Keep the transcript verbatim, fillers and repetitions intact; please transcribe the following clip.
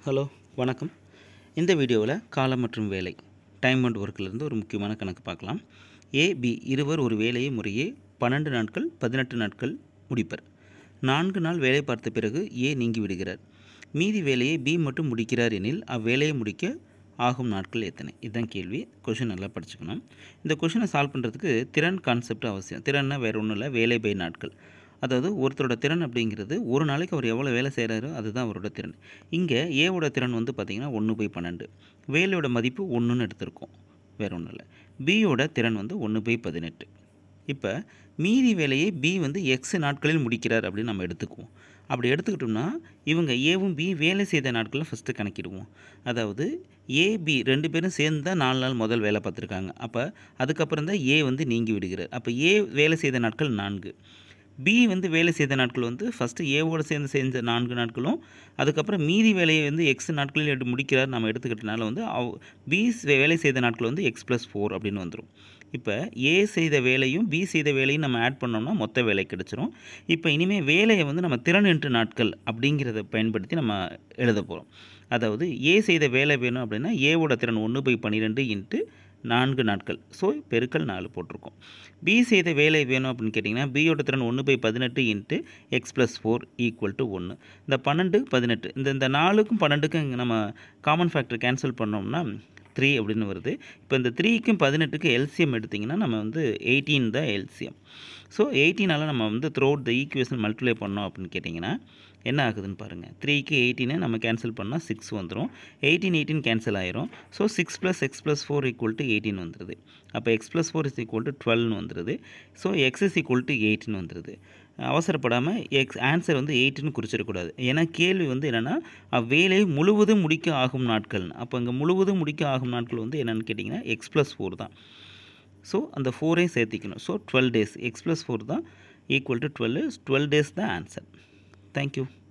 Hello வணக்கம். இந்த வீடியோவில் காலம் மற்றும் வேலை டைம் அண்ட் ஒர்க்கிலிருந்து ஒரு முக்கியமான கணக்கு பார்க்கலாம். ஏ பி இருவர் ஒரு வேலையை முறையே பன்னெண்டு நாட்கள் பதினெட்டு நாட்கள் முடிப்பர். நான்கு நாள் வேலை பார்த்த பிறகு ஏ நீங்கி விடுகிறார். மீதி வேலையை பி மட்டும் முடிக்கிறார் எனில் அவ்வேலையை முடிக்க ஆகும் நாட்கள் எத்தனை? இதுதான் கேள்வி. கொஷின் நல்லா படிச்சுக்கணும். இந்த கொஷினை சால்வ் பண்ணுறதுக்கு திறன் கான்செப்ட் அவசியம். திறன்னா வேறு ஒன்றும் இல்லை, வேலை பை நாட்கள். அதாவது ஒருத்தரோட திறன் அப்படிங்கிறது ஒரு நாளைக்கு அவர் எவ்வளோ வேலை செய்கிறாரோ அதுதான் அவரோட திறன். இங்கே ஏவோட திறன் வந்து பார்த்திங்கன்னா ஒன்று பை பன்னெண்டு, வேலையோட மதிப்பு ஒன்றுன்னு எடுத்திருக்கோம், வேறு ஒன்றும் இல்லை. பியோட திறன் வந்து ஒன்று பை பதினெட்டு. இப்போ மீதி வேலையை பி வந்து எக்ஸ் நாட்களில் முடிக்கிறார் அப்படின்னு நம்ம எடுத்துக்குவோம். அப்படி எடுத்துக்கிட்டோம்னா இவங்க ஏவும் பி வேலை செய்த நாட்களில் ஃபஸ்ட்டு கணக்கிடுவோம். அதாவது ஏபி ரெண்டு பேரும் சேர்ந்து தான் நாலு நாள் முதல் வேலை பார்த்துருக்காங்க. அப்போ அதுக்கப்புறம் தான் ஏ வந்து நீங்கி விடுகிறார். அப்போ ஏ வேலை செய்த நாட்கள் நான்கு, பி வந்து வேலை செய்த நாட்கள் வந்து ஃபஸ்ட்டு ஏவோடு சேர்ந்து செஞ்ச நான்கு நாட்களும், அதுக்கப்புறம் மீதி வேலையை வந்து எக்ஸ் நாட்களில் எடுத்து முடிக்கிறார் நம்ம எடுத்துக்கிட்டனால வந்து அவ் பி வேலை செய்த நாட்கள் வந்து எக்ஸ் ப்ளஸ் ஃபோர் அப்படின்னு வந்துடும். இப்போ ஏ செய்த வேலையும் பி செய்த வேலையும் நம்ம ஆட் பண்ணோம்னா மொத்த வேலை கிடச்சிரும். இப்போ இனிமேல் வேலையை வந்து நம்ம திறன் இன்ட்டு நாட்கள் அப்படிங்கிறத பயன்படுத்தி நம்ம எழுத போகிறோம். அதாவது ஏ செய்த வேலை வேணும் அப்படின்னா ஏவோட திறன் ஒன்று பை பன்னிரெண்டு இன்ட்டு நான்கு நாட்கள், ஸோ பெருக்கல் நாலு போட்டிருக்கோம். பி செய்த வேலை வேணும் அப்படின்னு கேட்டிங்கன்னா பியோட திறன் ஒன்று பை பதினெட்டு into x plus four equal to ஒன்று. இந்த பன்னெண்டு பதினெட்டு இந்த இந்த நாலுக்கும் பன்னெண்டுக்கும் இங்கே நம்ம காமன் ஃபேக்டர் கேன்சல் பண்ணோம்னா த்ரீ அப்படின்னு வருது. இப்போ இந்த த்ரீக்கும் பதினெட்டுக்கு எல்சிஎம் எடுத்திங்கன்னா நம்ம வந்து எயிட்டீன் தான் எல்சிஎம். ஸோ எயிட்டீனால் நம்ம வந்து throughout the equation multiply பண்ணோம் அப்படின்னு கேட்டிங்கன்னா என்ன ஆகுதுன்னு பாருங்கள். த்ரீக்கு எயிட்டீனை நம்ம கேன்சல் பண்ணால் சிக்ஸ் வந்துடும். எயிட்டீன் எயிட்டீன் கேன்சல் ஆயிரும். So six plus x plus four equal to eighteen வந்துடுது. அப்போ x plus four is equal to டுவெல்னு வந்துடுது. So x is equal to எயிட்டின்னு வந்துடுது. அவசரப்படாமல் எக்ஸ் ஆன்சர் வந்து எயிட்டுன்னு குறிச்சிடக்கூடாது. ஏன்னா கேள்வி வந்து என்னென்னா அவ்வேலை முழுவதும் முடிக்க ஆகும் நாட்கள்னு. அப்போ இங்கே முழுவதும் முடிக்க ஆகும் நாட்கள் வந்து என்னென்னு கேட்டிங்கன்னா எக்ஸ் ப்ளஸ் ஃபோர் தான். ஸோ அந்த ஃபோரையும் சேர்த்திக்கணும். So twelve days x plus four தான் equal to twelve twelve days தான் ஆன்சர். தேங்க்யூ.